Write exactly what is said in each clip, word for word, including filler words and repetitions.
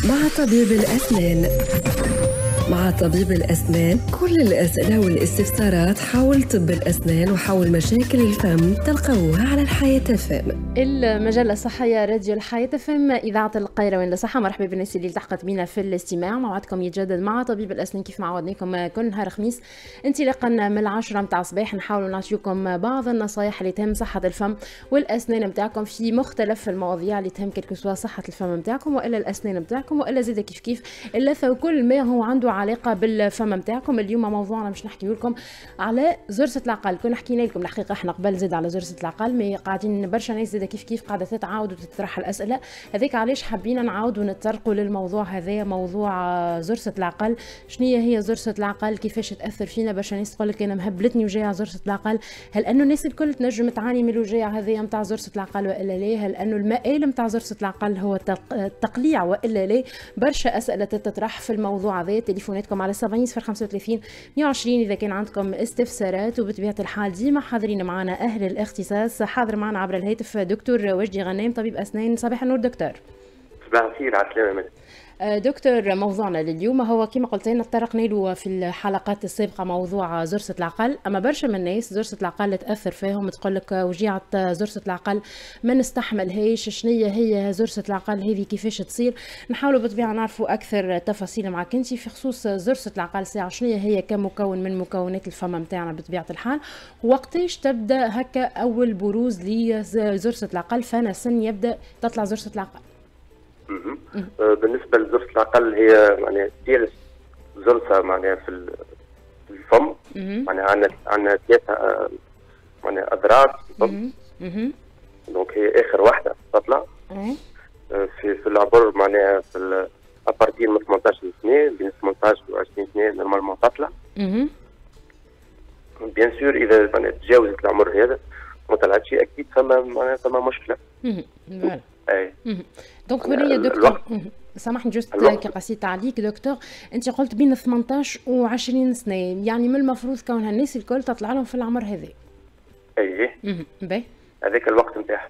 مع طبيب الأسنان. مع طبيب الأسنان كل الأسئلة والاستفسارات حول طب الأسنان وحول مشاكل الفم تلقوها على الحياة اف ام. المجلة الصحية راديو الحياة اف ام، إذاعة القيروان للصحة. مرحبا بالناس اللي التحقت بينا في الاستماع. موعدكم يتجدد مع طبيب الأسنان كيف ما عودناكم كل نهار خميس انطلاقا من العشرة متاع الصباح. نحاول نعطيكم بعض النصائح اللي تهم صحة الفم والأسنان متاعكم في مختلف المواضيع اللي تهم كل سواء صحة الفم متاعكم وإلا الأسنان متاعكم وإلا زيد كيف كيف اللثة وكل ما هو عنده علاقة بالفم متاعكم. اليوم موضوعنا مش نحكي لكم على زرسة العقل. كنا حكينا لكم الحقيقة احنا قبل زيد على زرسة العقل، ما قاعدين برشا ناس زيد كيف كيف قاعدة تتعاود وتطرح الأسئلة هذيك، علاش حابين نعاود ونتطرقوا للموضوع هذا، موضوع زرسة العقل. شنو هي زرسة العقل؟ كيفاش تأثر فينا؟ برشا ناس تقول لك أنا مهبلتني وجاية زرسة العقل. هل أنه الناس الكل تنجم تعاني من الوجاع هذايا متاع زرسة العقل وإلا لا؟ هل أنه المآل متاع زرسة العقل هو التقليع وإلا لا؟ برشا أسئلة تطرح في الموضوع هذا. تليفوناتكم على سبعين صفر خمسة وثلاثين مية وعشرين إذا كان عندكم استفسارات، وبطبيعة الحال ديما حاضرين معنا أهل الاختصاص. حاضر معنا عبر الهاتف دكتور وجدي غنام طبيب أسنان. صباح النور دكتور. صباح الخير، على السلامة. دكتور، موضوعنا لليوم هو كما قلت لنا تطرقنا له في الحلقات السابقة، موضوع زرسة العقل. أما برشا من الناس زرسة العقل تأثر فيهم، تقول لك وجيعة زرسة العقل ما نستحملهاش. شنية هي زرسة العقل هذه؟ كيفاش تصير؟ نحاولوا بالطبيعة نعرفوا أكثر تفاصيل معك أنت في خصوص زرسة العقل. ساعة شنية هي كمكون من مكونات الفم متاعنا بطبيعة الحال، وقتاش تبدأ هكا أول بروز لزرسة العقل؟ فانا سن يبدأ تطلع زرسة العقل. بالنسبه لزرسه العقل هي يعني ديال زرسه معناها في الفم، معناها عندنا عندنا ثلاثه معناها اضرار في الفم. دونك هي اخر واحده تطلع في في العبر معناها في ابارتير من ثمانية عشر سنه، بين ثمانية عشر و عشرين سنه نورمالمون تطلع. بيان سور اذا معناها تجاوزت العمر هذا ما طلعتش اكيد فما معناها فما مشكله. اي دونك هنا دكتور سامحني جوست كي قصيت عليك دكتور، انت قلت بين ثمانية عشر و عشرين سنه، يعني من المفروض كونها الناس الكل تطلع لهم في العمر هذا. ايه باهي هذاك الوقت نتاعها.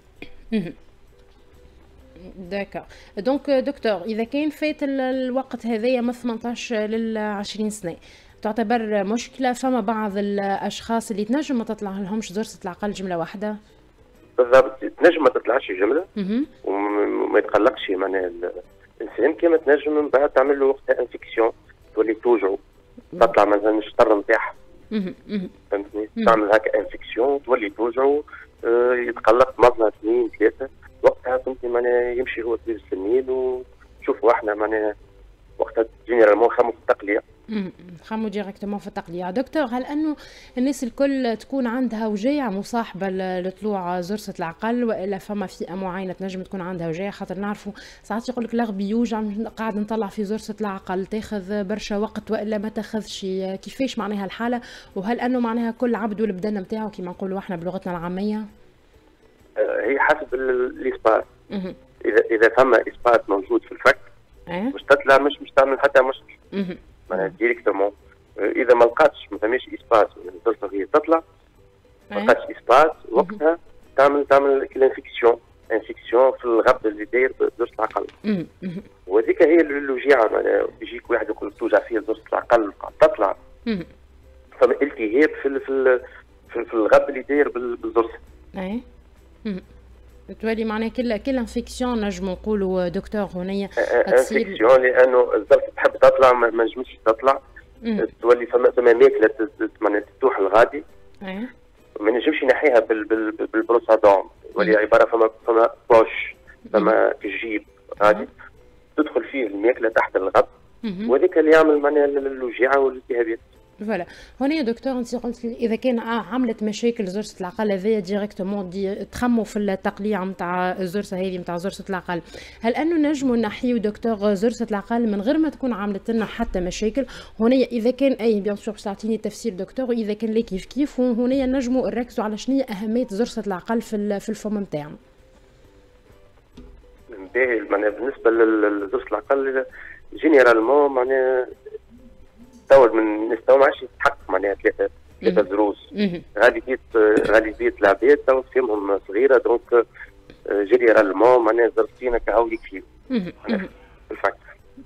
داكا دونك دكتور، اذا كان فات الوقت هذايا من ثمانية عشر لل عشرين سنه تعتبر مشكله؟ فما بعض الاشخاص اللي تنجم ما تطلع لهمش زرسة العقل جمله واحده. بالضبط، تنجم ما تطلعش جمله وما يتقلقش معناها الانسان، كما تنجم من بعد تعمل له وقتها انفكسيون تولي توجعه، تطلع مثلا الشطر نتاعها، فهمتني؟ تعمل هكا انفكسيون تولي توجعه، اه يتقلق مره اثنين ثلاثه، وقتها فهمتني معناها يمشي هو طبيب السنين وشوفوا احنا معناها وقتها جينيرالمون نخمموا في التقليع. نخمموا ديريكتومون في التقليع. دكتور، هل انه الناس الكل تكون عندها وجاع مصاحبه لطلوع زرسة العقل والا فما فئه معينه تنجم تكون عندها وجاع؟ خاطر نعرفوا ساعات يقول لك الرغبي يوجع قاعد نطلع في زرسة العقل، تاخذ برشا وقت والا ما تاخذش. كيفاش معناها الحاله؟ وهل انه معناها كل عبد والبدن نتاعو كما نقولوا احنا بلغتنا العاميه؟ هي حسب الاسبات. اذا اذا فما اسبات موجود في الفك مش تطلع، مش مش تعمل حتى مشكل معناها ديريكتومون. اذا ما لقاتش ما فماش اسبات الزرسه هي تطلع، ما لقاتش اسبات وقتها تعمل تعمل الانفكسيون انفكسيون في الغب اللي داير زرسه العقل. وهذيك هي الوجيعه، معناها يجيك واحد يقول توجع فيه زرسه العقل تطلع، فما التهاب في في في, في الغب اللي داير بالزرسه. اي تولي معناها كل كل انفكسيون نجم نقولوا دكتور هنيا تصير انفكسيون، لانه الزرسه تحب تطلع ما نجمش تطلع، تولي فما فما ماكله معناها تتوح الغادي، ما نجمش ينحيها بالبروسادون، تولي عباره فما فما بوش فما الجيب غادي تدخل فيه الماكله تحت الغب، وهذاك اللي يعمل معناها الوجيعه والالتهابات. فوالا هنا يا دكتور انت قلت اذا كان عملت مشاكل زرسة العقل هذايا ديريكتومون دي تخموا في التقليع نتاع الزرسه هذه نتاع زرسة العقل، هل انه نجموا نحيو دكتور زرسة العقل من غير ما تكون عملت لنا حتى مشاكل؟ هنا اذا كان اي بيان سور تعطيني تفسير دكتور، واذا كان لا كيف كيف هنا نجموا نركزوا على شنو اهميه زرسة العقل في في الفم نتاعنا. باهي معناها بالنسبه لزرسة العقل جينيرالمون معناها تطور من الناس تو ما عادش يتحقق معناها ثلاثه ثلاثه دروس. غالبيه غالبيه العباد تو فيهم صغيره، دونك جينيرالمون معناها زرتين كهو يكفيو في الفك.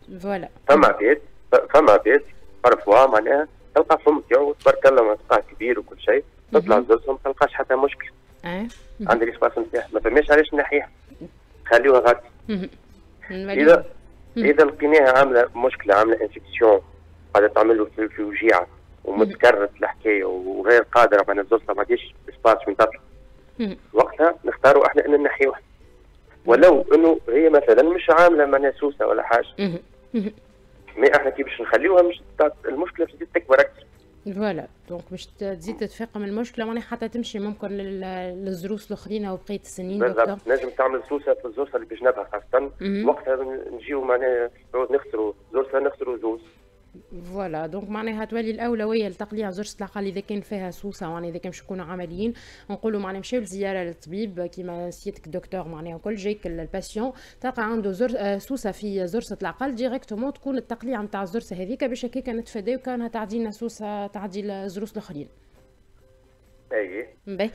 فوالا. فما عباد فما عباد بارفوا معناها تلقى الفم تاعو تبارك الله مقطع كبير وكل شيء، تطلع زوزهم ما تلقاش حتى مشكل. اه عندي الاسباس نتاعها ما فماش علاش نحيها، خليوها غادي. اذا اذا لقيناها عامله مشكله، عامله انفكسيون قاعده تعمل له في, في وجيعه ومتكررت الحكايه وغير قادره معناها الزوزه ما عنديش اسباس وين تطلع، وقتها نختاروا احنا ان نحيوها. ولو انه هي مثلا مش عامله معناها سوسه ولا حاجه، ما احنا كي باش نخليوها مش المشكله باش تزيد تكبر اكثر. فوالا دونك باش تزيد تتفاقم المشكله معناها حتى تمشي ممكن للزروس الاخرين او بقيه السنين. بالضبط نجم تعمل سوسه في الزرسه اللي بجنبها خاصه، وقتها نجيو معناها نخسروا زرسه نخسروا زوز. فوالا دونك معناها تولي الاولويه لتقليع زرسه العقل اذا كان فيها سوسه، معناها اذا كان باش نكونوا عمليين نقولوا معناها مشاو لزياره للطبيب كيما سيادتك الدكتور معناها وكل جايك الباسيون تلقى عنده زر سوسه في زرسه العقل ديريكتومون تكون التقليع نتاع الزرسه هذيك باش هكاك نتفاداو كانها تعدي لنا سوسه تعدي الزروس الاخرين. اي باهي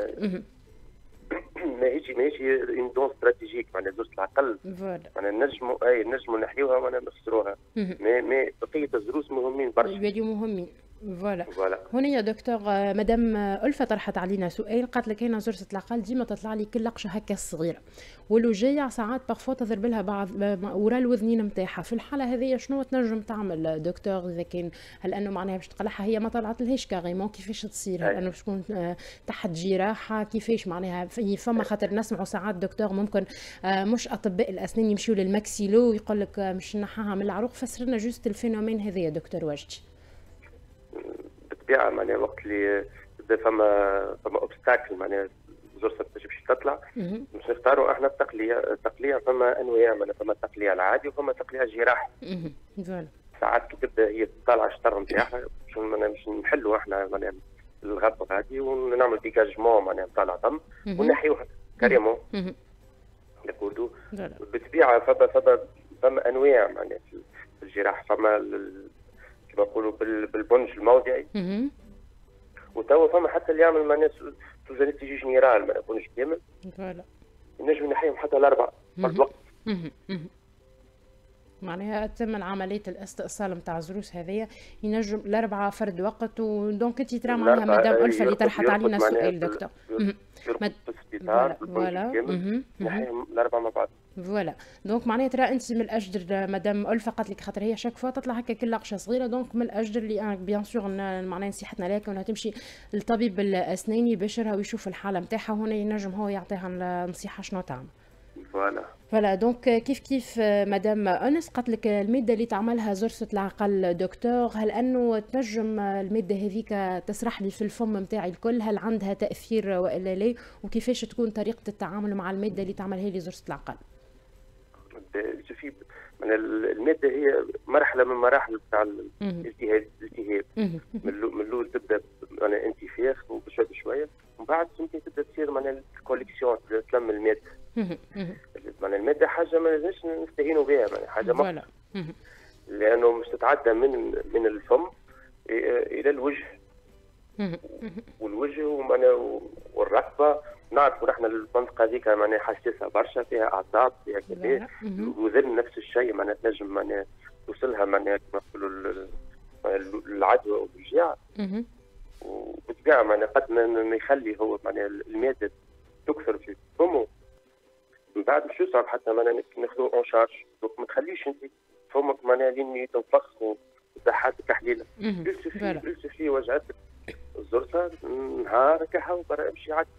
ماهيش ماهيش اون دون استراتيجيك معناها زرسه العقل معناها نجموا اي نجموا نحيوها معناها نخسروها، مي مي بقيه الزروس مهمين برشا. يوليو مهمين. فوالا هنا يا دكتور مدام ألفة طرحت علينا سؤال، قالت لك انا زرسة العقل ديما تطلع لي كل لقشه هكا صغيره والوجيع ساعات بارفو تضرب لها بعض ورا الوذنين نتاعها، في الحاله هذه شنو تنجم تعمل دكتور اذا كان هل انه معناها باش تقلعها هي ما طلعت لهاش كاريمون كيفاش تصير؟ هل انه باش تكون تحت جراحه كيفاش معناها فما خاطر نسمعوا ساعات دكتور ممكن مش اطباء الاسنان يمشيوا للماكسيلو ويقول لك مش نحاها من العروق، فسر لنا جوست الفينومين هذا يا دكتور واجدي. بالطبيعه معناها وقت اللي تبدا فما فما اوبستاكل معناها زرسه باش تطلع باش نختاروا احنا التقليه. التقليه فما انواع معناها فما التقليه العادي وفما التقليه الجراحي. ساعات كي تبدا هي طالعه الشطر نتاعها باش نحلوا احنا معناها الغبه هذه ونعمل ديكاجمون معناها نطلع دم ونحيوها كاريمون. نقولوا بالطبيعه فما فما فما انواع معناها في الجراحه، فما كما نقولوا بالبنج الموضعي وتوا فما حتى اللي يعمل معناها سوزانيتي جينيرال معناها بنج كامل. فوالا نجم نحيهم حتى الاربعه فرد وقت. معناها تم عمليه الاستئصال نتاع الزروس هذيا ينجم الاربعه فرد وقت. ودونك انت ترى معناها مدام ألفة اللي طرحت علينا سؤال دكتور مد... في السبيطار فوالا نحيهم الاربعه مع بعض. فوالا دونك معناها ترى انت من الاجدر مدام ألفة قالت لك خاطر هي شاك فوا تطلع هكا كل لقشه صغيره، دونك من الاجدر اللي بيان سور معناها نصيحتنا لك انها تمشي للطبيب الاسناني يبشرها ويشوف الحاله نتاعها، هنا ينجم هو يعطيها النصيحه شنو تعمل. فوالا فوالا دونك كيف كيف مدام أنس قالت لك الماده اللي تعملها زرسه العقل دكتور، هل انه تنجم الماده هذيك تسرح لي في الفم نتاعي الكل، هل عندها تاثير والا لا، وكيفاش تكون طريقه التعامل مع الماده اللي تعملها لي زرسه العقل؟ شوفي من الماده هي مرحله من مراحل بتاع الالتهاب الالتهاب من الاول تبدا معناها انتفاخ وبشويه بشويه ومن بعد يمكن تبدا تصير معناها الكوليكسيون تلم الماده. معناها الماده حاجه ما لازمش نستهينوا بها، معناها حاجه مخطئه لانه مش تتعدى من من الفم الى الوجه والوجه ومعناها والركبه. نعرفوا نحن المنطقه هذيك معناها حساسه برشا، فيها اعصاب فيها كذا، وذن نفس الشيء معناها تنجم معناها توصلها معناها كما نقولوا العدوى والوجيع. وبالطبيعه معناها قد ما يخلي هو معناها الماده تكثر في فمه من بعد مش يصعب حتى معناها ناخذوه اون شارج. دونك ما تخليش انت فمك معناها لين تنفخ وتحت تحليله. بالسفلي بالسفلي وجعتك الزرسه نهار كحه وبرا امشي عادي.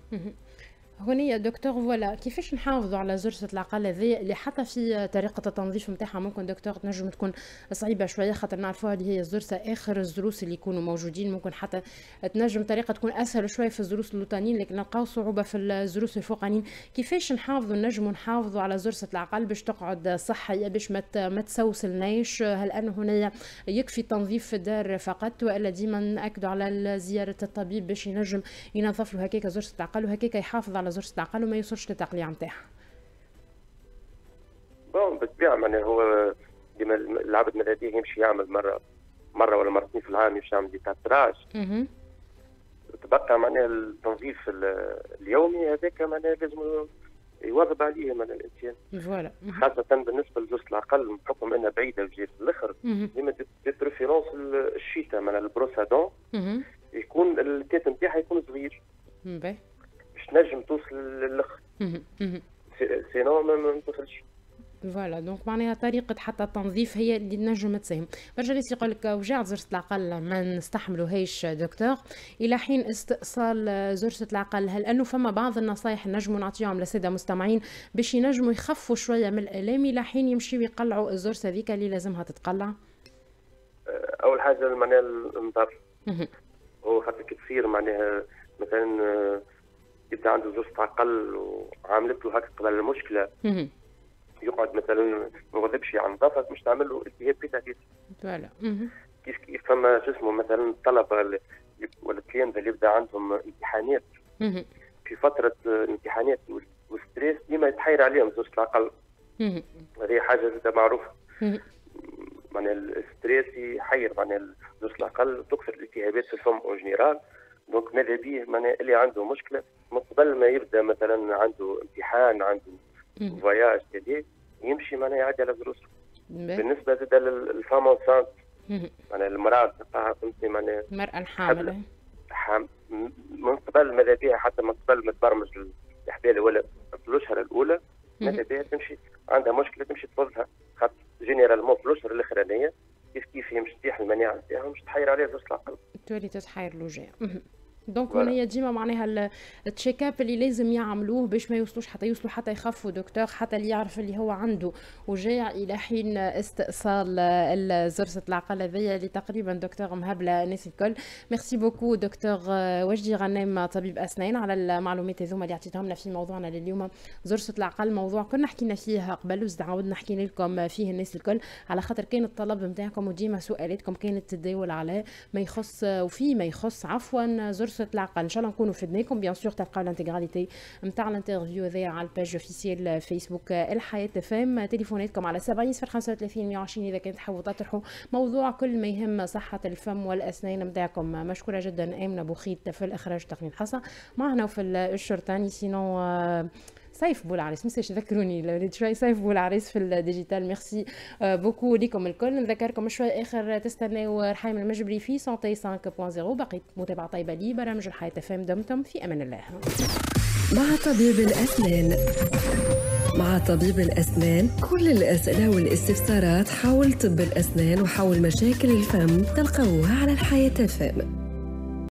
هوني يا دكتور فوالا كيفاش نحافظوا على زرسة العقل هذه اللي حتى في طريقة التنظيف نتاعها ممكن دكتور تنجم تكون صعيبة شوية، خاطر نعرفوها اللي هي الزرسة آخر الزروس اللي يكونوا موجودين، ممكن حتى تنجم طريقة تكون أسهل شوية في الزروس اللوطانيين لكن نلقاو صعوبة في الزروس الفوقانيين. كيفاش نحافظوا نجموا نحافظوا على زرسة العقل باش تقعد صحية باش ما تسوسلناش؟ هل أنه هنا يكفي تنظيف في الدار فقط وإلا ديما نأكدوا على زيارة الطبيب باش ينجم ينظف له هكاك زرسة العقل وهكاك يحافظ على زرسة العقل وما يوصلش للتقليع نتاعها؟ بون بالطبيعه معناها هو ديما العبد ماذا بيه يمشي يعمل مره مره ولا مرتين في العام يمشي يعمل ديتاتراج. تبقى معناها التنظيف اليومي هذاك معناها لازم يواظب عليه من الانسان. فوالا. خاصه بالنسبه لزوز العقل بحكم انها بعيده وجهه في الاخر ديما ديت ريفيرونس الشيتا من البروسادون يكون التيت نتاعها يكون صغير باش نجم توصل للاخر سينو ما توصلش. فوالا دونك معناها طريقة حتى التنظيف هي اللي نجم تساهم. برجع ليس يقول لك وجع زرسة العقل ما نستحملوهاش دكتور إلى حين استئصال زرسة العقل، هل أنه فما بعض النصائح نجموا نعطيهم للسادة مستمعين باش ينجموا يخفوا شوية من الآلام إلى حين يمشيوا يقلعوا الزرسة ذيك اللي لازمها تتقلع؟ أول حاجة معناها النظر هو خاطر كي تصير معناها مثلا يبدا عنده زرسة عقل وعاملت له هكا قبل المشكلة يقعد مثلا ما يغضبش عن نظافه مش تعمل له التهاب بيتاتيت. فوالا. كيف كيف فما شو اسمه مثلا الطلبه ولا الكليان اللي يبدا عندهم امتحانات في فتره الامتحانات والستريس ديما يتحير عليهم زوج العقل. هذه حاجه زادة معروفه. معناها الستريس يحير معناها زوج العقل تكثر الالتهابات في الفم اون جينيرال. دونك ماذا بيه معناها اللي عنده مشكله من قبل ما يبدا مثلا عنده امتحان عنده فواياج كذا يمشي معناها يعدي على دروسه. بالنسبه زاد للفام اونسانت معناها المراه تلقاها فهمتني معناها المراه الحامله حام من قبل ماذا بها حتى من قبل ما تبرمج الحباله ولا في الاشهر الاولى ماذا بها تمشي عندها مشكله تمشي تفضلها خاطر جينيرالمون في الاشهر الاخرانيه كيف كيف هي مش تطيح المناعه نتاعها مش تحير عليها زوج العقل تولي تتحير الوجع. دونك هنا هي ديما معناها التشيك اب اللي لازم يعملوه باش ما يوصلوش حتى يوصلوا حتى يخفوا دكتور حتى اللي يعرف اللي هو عنده وجاع الى حين استئصال زرسة العقل هذيا اللي تقريبا دكتور مهبله الناس الكل. ميرسي بوكو دكتور وجدي غنام طبيب اسنان على المعلومات هذوما اللي عطيتهم لنا في موضوعنا لليوم زرسة العقل. موضوع كنا حكينا فيه قبل وزد عاودنا حكينا لكم فيه الناس الكل على خاطر كان الطلب نتاعكم وديما سؤالاتكم كانت تتداول على ما يخص وفي ما يخص عفوا زرسة العقل. ان شاء الله نكونوا فدناكم. بيان سور تلقاو الانتيغراليتي نتاع الانترفيو هذايا على الباج اوفيسيال فيسبوك الحياه اف ام. تليفوناتكم على سبعين صفر خمسة وثلاثين مية وعشرين اذا كنت تحبوا تطرحوا موضوع كل ما يهم صحه الفم والاسنان نتاعكم. مشكوره جدا امنه بوخيت في الاخراج تقنيه حصه معنا وفي الشرطاني سينو سيف بولعريس مساش ذكروني لوليد شوي سيف بولعريس في الديجيتال. ميرسي بوكو لكم الكل. نذكركم شوي اخر تستناو رحيم المجبري في سونتي خمسة فاصلة صفر. بقيت متابعه طيبه لي برامج الحياه فهم. دمتم في امان الله. مع طبيب الاسنان مع طبيب الاسنان كل الاسئله والاستفسارات حول طب الاسنان وحول مشاكل الفم تلقوها على الحياه فهم.